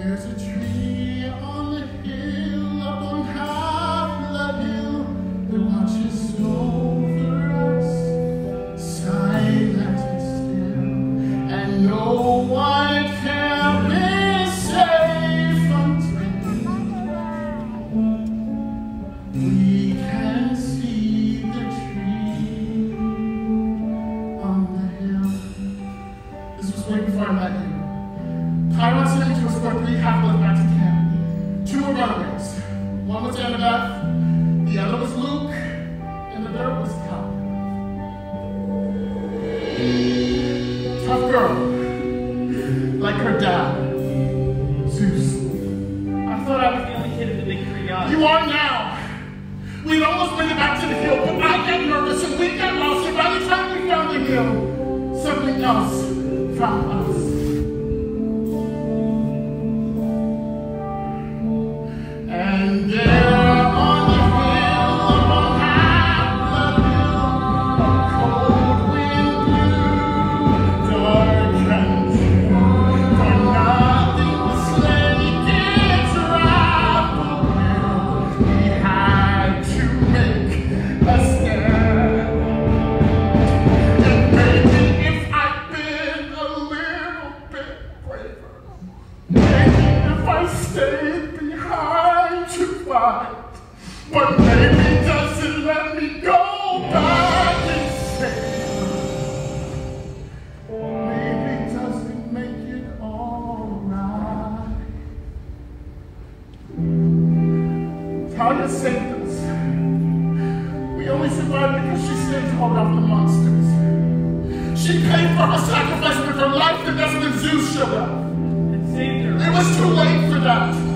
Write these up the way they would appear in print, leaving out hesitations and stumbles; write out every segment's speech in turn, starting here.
There's a tree on the hill up on Half-Blood Hill that watches over us, silent and still, and no one can be safe until we can see the tree on the hill. This was way before I met you. Chiron sent me to escort 3 Half-Bloods back to camp. 2 were runaways. One was Annabeth, the other was Luke, and the third was Cal. Tough girl, like her dad, Zeus. I thought I was the only kid in the big 3 guys. You are now. We'd almost made it back to the hill, but I got nervous and we got lost, and by the time we found the hill, something else found us. And there on the hill, on Half-Blood Hill, a cold wind blew, dark and chill, for nothing the sleigh gets raffle will. We had to make a stand. And maybe if I'd been a little bit braver, maybe if I stayed behind to fight, but maybe doesn't let me go back and say, maybe doesn't make it alright. Talia saved us. We only survived because she stayed hold off the monsters. She paid for her sacrifice with her life, and that's when Zeus showed up. And saved her. It was too late for that.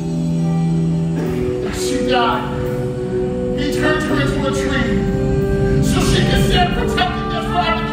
She died. He turned her into a tree so she could stand protecting us from